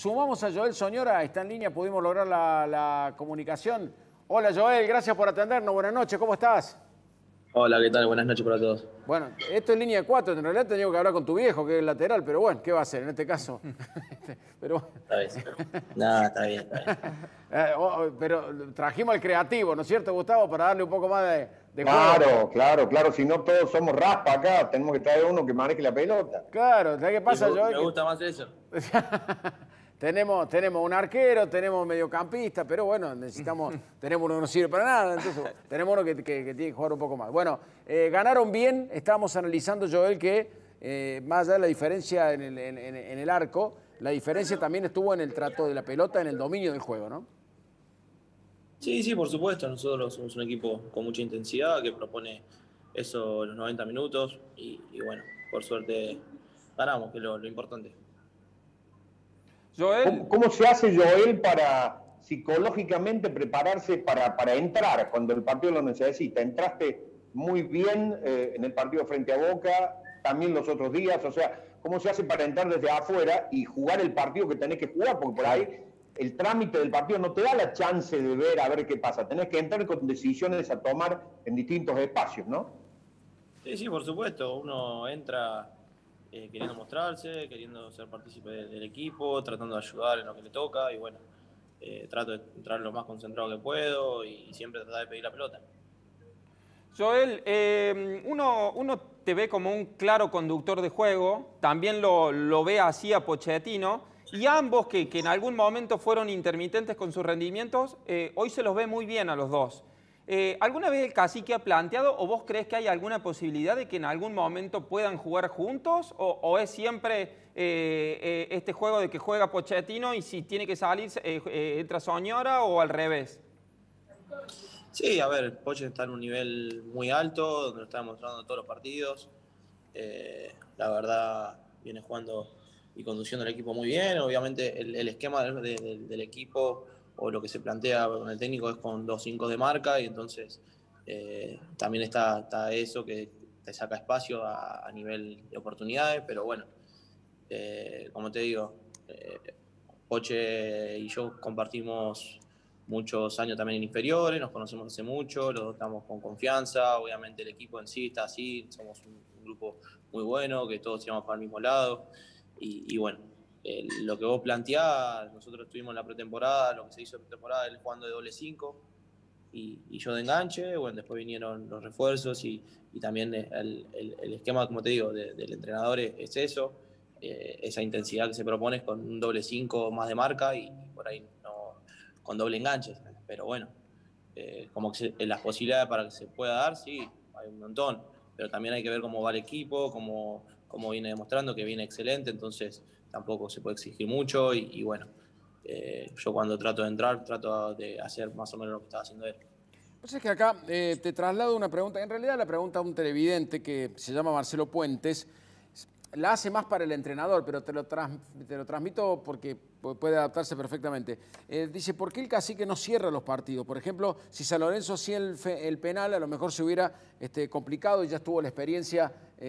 Sumamos a Joel Soñora, está en línea, pudimos lograr la comunicación. Hola Joel, gracias por atendernos, buenas noches, ¿cómo estás? Hola, ¿qué tal? Buenas noches para todos. Bueno, esto es línea 4, en realidad tenía que hablar con tu viejo, que es el lateral, pero bueno, ¿qué va a hacer en este caso? Pero... Está bien. Nada, está bien, está bien. Pero trajimos al creativo, ¿no es cierto, Gustavo? Para darle un poco más de juego. Claro. Si no todos somos raspa acá, tenemos que traer uno que maneje la pelota. Claro, ¿sabes qué pasa, Joel? Me gusta más eso. Tenemos un arquero, tenemos mediocampista, pero bueno, tenemos uno que no sirve para nada, entonces tenemos uno que tiene que jugar un poco más. Bueno, ganaron bien, estábamos analizando, Joel, que más allá de la diferencia en el arco, la diferencia también estuvo en el trato de la pelota, en el dominio del juego, ¿no? Sí, por supuesto. Nosotros somos un equipo con mucha intensidad que propone eso los 90 minutos y bueno, por suerte ganamos, que es lo importante. Joel. ¿Cómo se hace, Joel, para psicológicamente prepararse para entrar cuando el partido lo necesita? Entraste muy bien en el partido frente a Boca, también los otros días. O sea, ¿cómo se hace para entrar desde afuera y jugar el partido que tenés que jugar? Porque por ahí el trámite del partido no te da la chance de ver a ver qué pasa. Tenés que entrar con decisiones a tomar en distintos espacios, ¿no? Sí, por supuesto. Uno entra queriendo mostrarse, queriendo ser partícipe del equipo, tratando de ayudar en lo que le toca y bueno, trato de entrar lo más concentrado que puedo y siempre tratar de pedir la pelota. Joel, uno te ve como un claro conductor de juego, también lo ve así a Pochettino, y ambos que en algún momento fueron intermitentes con sus rendimientos, hoy se los ve muy bien a los dos. ¿Alguna vez el Cacique ha planteado o vos crees que hay alguna posibilidad de que en algún momento puedan jugar juntos o es siempre este juego de que juega Pochettino y si tiene que salir entra Soñora o al revés? Sí, a ver, Poche está en un nivel muy alto, donde lo está demostrando todos los partidos. La verdad, viene jugando y conduciendo el equipo muy bien. Obviamente, el esquema del equipo o lo que se plantea con el técnico es con 2-5 de marca y entonces también está eso que te saca espacio a nivel de oportunidades, pero bueno, como te digo, Poche y yo compartimos muchos años también en inferiores, nos conocemos hace mucho, los dos estamos con confianza, obviamente el equipo en sí está así, somos un grupo muy bueno, que todos tiramos para el mismo lado y bueno, lo que vos planteás, nosotros estuvimos en la pretemporada, lo que se hizo en pretemporada, él jugando de doble 5 y yo de enganche, bueno, después vinieron los refuerzos y también el esquema, como te digo, del entrenador es eso, esa intensidad que se propone es con un doble 5 más de marca y por ahí no con doble enganche, pero bueno, como que las posibilidades para que se pueda dar, sí, hay un montón, pero también hay que ver cómo va el equipo, cómo viene demostrando que viene excelente, entonces tampoco se puede exigir mucho y bueno, yo cuando trato de entrar, trato de hacer más o menos lo que estaba haciendo él. Pues es que acá te traslado una pregunta, en realidad la pregunta de un televidente que se llama Marcelo Puentes, la hace más para el entrenador, pero te lo transmito porque puede adaptarse perfectamente. Dice, ¿por qué el Cacique no cierra los partidos? Por ejemplo, si San Lorenzo hacía el penal, a lo mejor se hubiera complicado y ya estuvo la experiencia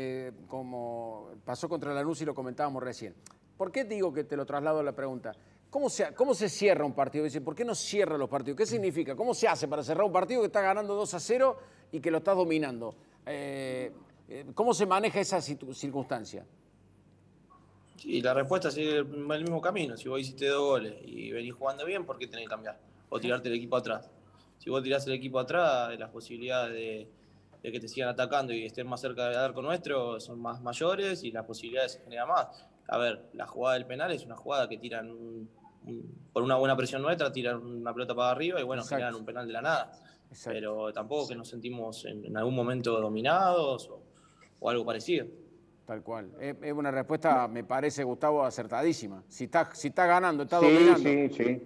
como pasó contra Lanús y lo comentábamos recién. ¿Por qué digo que te lo traslado a la pregunta? ¿Cómo se cierra un partido? Dice, ¿por qué no cierra los partidos? ¿Qué significa? ¿Cómo se hace para cerrar un partido que está ganando 2-0 y que lo estás dominando? ¿Cómo se maneja esa circunstancia? Sí, la respuesta sigue el mismo camino. Si vos hiciste 2 goles y venís jugando bien, ¿por qué tenés que cambiar? O tirarte el equipo atrás. Si vos tirás el equipo atrás, las posibilidades de que te sigan atacando y estén más cerca del arco nuestro son más mayores y las posibilidades se generan más. A ver, la jugada del penal es una jugada que tiran por una buena presión nuestra, tiran una pelota para arriba y bueno, exacto, generan un penal de la nada. Exacto. Pero tampoco que nos sentimos en algún momento dominados o algo parecido. Tal cual. Es una respuesta, me parece, Gustavo, acertadísima. Si está ganando, está dominando. Sí.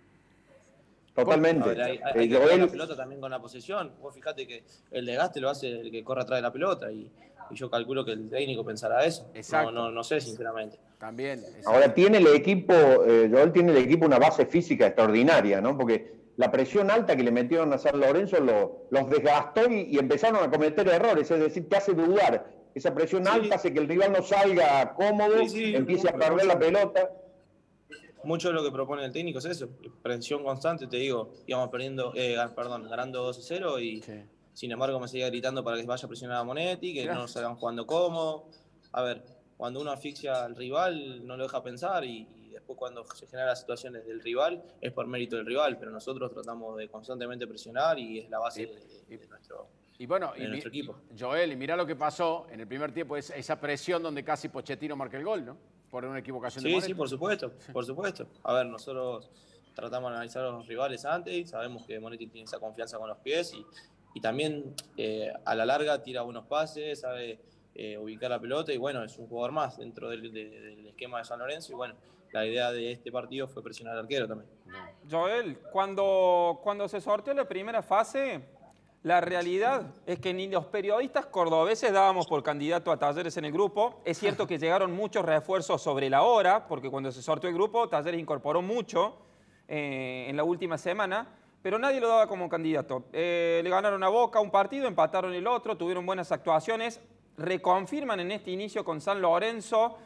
Totalmente. A ver, hay que jugar la pelota también con la posesión. Vos fijate que el desgaste lo hace el que corre atrás de la pelota y yo calculo que el técnico pensará eso. Exacto. No sé, sinceramente. También. Exacto. Ahora tiene el equipo, Joel tiene el equipo una base física extraordinaria, ¿no? Porque la presión alta que le metieron a San Lorenzo los desgastó y empezaron a cometer errores, es decir, te hace dudar. Esa presión alta hace que el rival no salga cómodo, empiece a perder la pelota. mucho de lo que propone el técnico es eso, presión constante, te digo, íbamos ganando 2-0 y Sí. sin embargo me seguía gritando para que vaya a presionar a Monetti, que no nos salgan jugando cómodo. A ver, cuando uno asfixia al rival no lo deja pensar y después cuando se generan las situaciones del rival es por mérito del rival, pero nosotros tratamos de constantemente presionar y es la base de nuestro equipo. Joel, y mirá lo que pasó en el primer tiempo, esa presión donde casi Pochettino marca el gol, ¿no? Por una equivocación de Monetti. Sí, por supuesto, por supuesto. A ver, nosotros tratamos de analizar a los rivales antes, sabemos que Monetti tiene esa confianza con los pies y también a la larga tira buenos pases, sabe ubicar la pelota y bueno, es un jugador más dentro del esquema de San Lorenzo y bueno, la idea de este partido fue presionar al arquero también. Joel, cuando se sorteó la primera fase, la realidad es que ni los periodistas cordobeses dábamos por candidato a Talleres en el grupo. Es cierto que llegaron muchos refuerzos sobre la hora, porque cuando se sorteó el grupo, Talleres incorporó mucho en la última semana, pero nadie lo daba como candidato. Le ganaron a Boca un partido, empataron el otro, tuvieron buenas actuaciones, reconfirman en este inicio con San Lorenzo.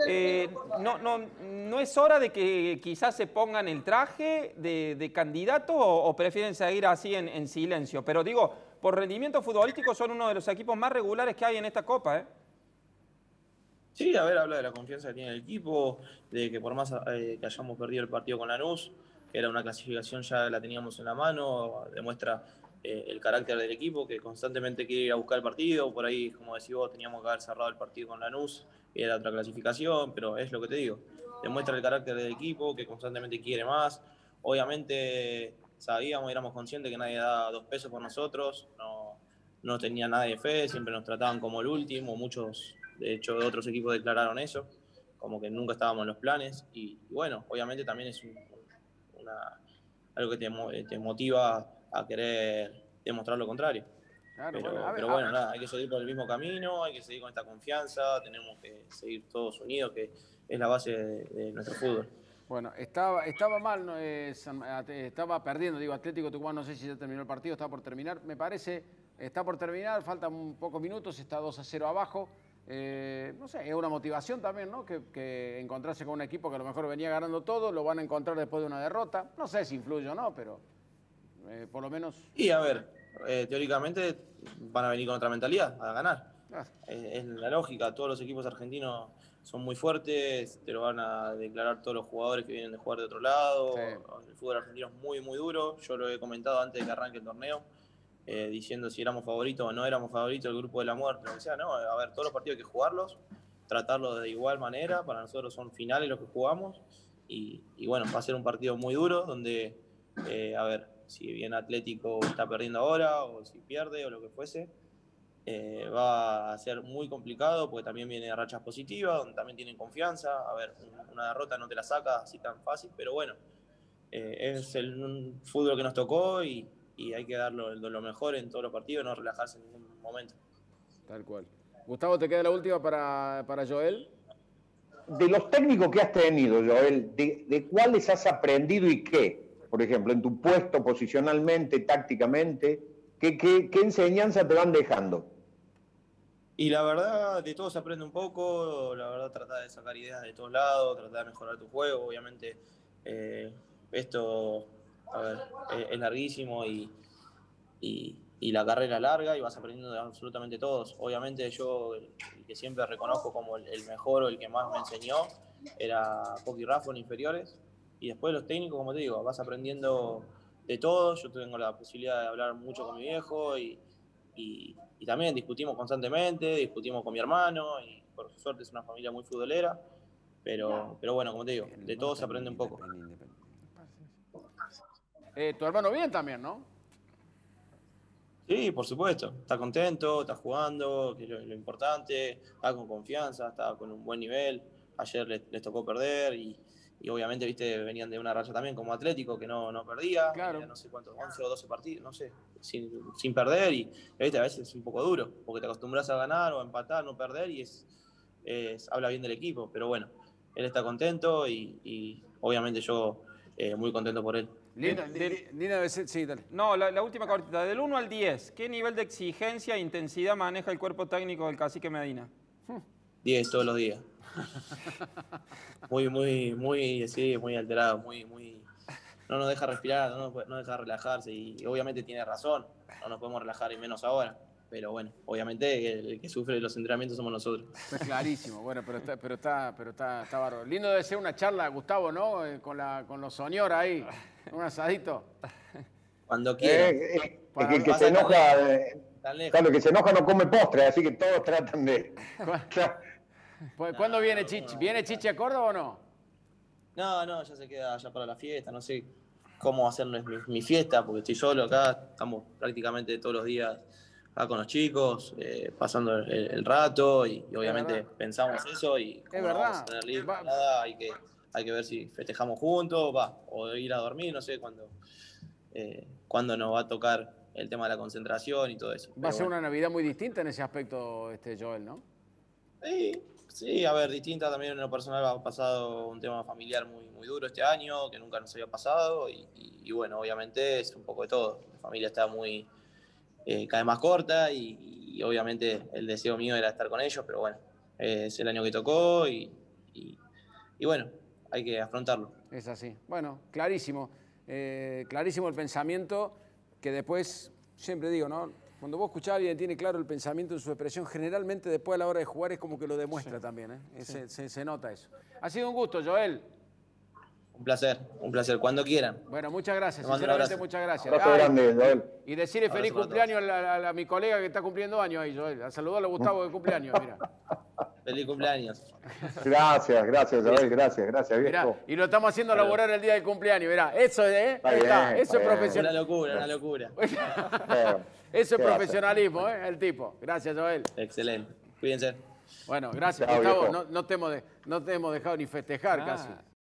¿No es hora de que quizás se pongan el traje de candidato o prefieren seguir así en silencio? Pero digo, por rendimiento futbolístico son uno de los equipos más regulares que hay en esta Copa, ¿eh? Sí, a ver, habla de la confianza que tiene el equipo, de que por más que hayamos perdido el partido con Lanús, que era una clasificación ya la teníamos en la mano, demuestra el carácter del equipo, que constantemente quiere ir a buscar el partido. Por ahí, como decís vos, teníamos que haber cerrado el partido con Lanús, era otra clasificación, pero es lo que te digo. Demuestra el carácter del equipo, que constantemente quiere más. Obviamente sabíamos, éramos conscientes que nadie daba 2 pesos por nosotros, no tenía nada de fe, siempre nos trataban como el último, muchos, de hecho, de otros equipos declararon eso, como que nunca estábamos en los planes. Y bueno, obviamente también es algo que te motiva a querer demostrar lo contrario. Claro, pero bueno, nada, hay que seguir por el mismo camino, hay que seguir con esta confianza, tenemos que seguir todos unidos, que es la base de nuestro fútbol. Bueno, estaba mal, ¿no? Estaba perdiendo, digo, Atlético Tucumán, no sé si ya terminó el partido, está por terminar, me parece, está por terminar, faltan pocos minutos, está 2-0 abajo. No sé, es una motivación también, ¿no? Que encontrarse con un equipo que a lo mejor venía ganando todo, lo van a encontrar después de una derrota. No sé si influye o no, pero por lo menos... Y a ver, teóricamente van a venir con otra mentalidad, a ganar. Es la lógica, todos los equipos argentinos son muy fuertes, te lo van a declarar todos los jugadores que vienen de jugar de otro lado. Sí. El fútbol argentino es muy, muy duro. Yo lo he comentado antes de que arranque el torneo, diciendo si éramos favoritos o no éramos favoritos del grupo de la muerte, lo que sea, ¿no? A ver, todos los partidos hay que jugarlos, tratarlos de igual manera. Para nosotros son finales los que jugamos. Y bueno, va a ser un partido muy duro donde, a ver, si bien Atlético está perdiendo ahora o si pierde o lo que fuese, va a ser muy complicado porque también viene de rachas positivas, donde también tienen confianza. A ver, una derrota no te la saca así tan fácil, pero bueno, es un fútbol que nos tocó y hay que dar lo mejor en todos los partidos, no relajarse en ningún momento. Tal cual. Gustavo, ¿te queda la última para Joel? De los técnicos que has tenido, Joel, ¿de cuáles has aprendido y qué? Por ejemplo, en tu puesto, posicionalmente, tácticamente, ¿qué enseñanza te van dejando? Y la verdad, de todo se aprende un poco. La verdad, tratar de sacar ideas de todos lados, tratar de mejorar tu juego. Obviamente, esto, a ver, es larguísimo y la carrera es larga y vas aprendiendo de absolutamente todos. Obviamente yo, el que siempre reconozco como el mejor o el que más me enseñó, era Coqui Raffo en inferiores. Y después los técnicos, como te digo, vas aprendiendo de todos. Yo tengo la posibilidad de hablar mucho con mi viejo y también discutimos constantemente, discutimos con mi hermano y por suerte es una familia muy futbolera. Pero bueno, como te digo, de todo se aprende un poco. Tu hermano bien también, ¿no? Sí, por supuesto. Está contento, está jugando, que es lo importante. Está con confianza, está con un buen nivel. Ayer les tocó perder y obviamente, viste, venían de una racha también como Atlético, que no perdía. Claro. No sé cuántos, 11 o 12 partidos, no sé, sin perder. Y viste, a veces es un poco duro, porque te acostumbras a ganar o a empatar, no perder, y habla bien del equipo. Pero bueno, él está contento y obviamente yo muy contento por él. Lina, sí, dale. No, la última cortita. Del 1 al 10, ¿qué nivel de exigencia e intensidad maneja el cuerpo técnico del Cacique Medina? 10 todos los días. Sí, muy alterado, no nos deja respirar, no nos deja relajarse y obviamente tiene razón, no nos podemos relajar y menos ahora. Pero bueno, obviamente el que sufre los entrenamientos somos nosotros. Está clarísimo, bueno, pero está bárbaro. Lindo debe ser una charla, Gustavo, ¿no? Con los señores ahí, un asadito. Cuando quieran. El que se enoja, claro, el que se enoja no come postre, así que todos tratan de... ¿Cuándo viene Chichi? ¿Viene Chichi a Córdoba o no? No, ya se queda allá para la fiesta, no sé cómo hacer mi fiesta, porque estoy solo acá, estamos prácticamente todos los días acá con los chicos, pasando el rato y obviamente pensamos eso y como no vamos a tener libre, nada, hay que ver si festejamos juntos, o ir a dormir, no sé cuándo nos va a tocar el tema de la concentración y todo eso. Va a ser una Navidad muy distinta en ese aspecto, Joel, ¿no? Sí, a ver, distinta también en lo personal. Ha pasado un tema familiar muy duro este año, que nunca nos había pasado y bueno, obviamente es un poco de todo. La familia está cada vez más corta y obviamente el deseo mío era estar con ellos, pero bueno, es el año que tocó y bueno, hay que afrontarlo. Es así. Bueno, clarísimo. Clarísimo el pensamiento que después, siempre digo, ¿no? Cuando vos escuchás a alguien que tiene claro el pensamiento en su expresión, generalmente después a la hora de jugar es como que lo demuestra también, ¿eh? Se nota eso. Ha sido un gusto, Joel. Un placer. Cuando quieran. Bueno, muchas gracias. Sinceramente, muchas gracias. Abrazo grande, Joel. Y decirle feliz cumpleaños a mi colega que está cumpliendo años ahí, Joel. A saludarle a Gustavo de cumpleaños, mira. Feliz cumpleaños. Gracias, Joel, gracias, viejo. Mirá, y lo estamos haciendo laborar el día del cumpleaños, mirá. Eso, eso es profesional. Una locura. Eso es profesionalismo, el tipo. Gracias, Joel. Excelente. Cuídense. Bueno, gracias, Chao, Gustavo. viejo. No te hemos dejado ni festejar casi.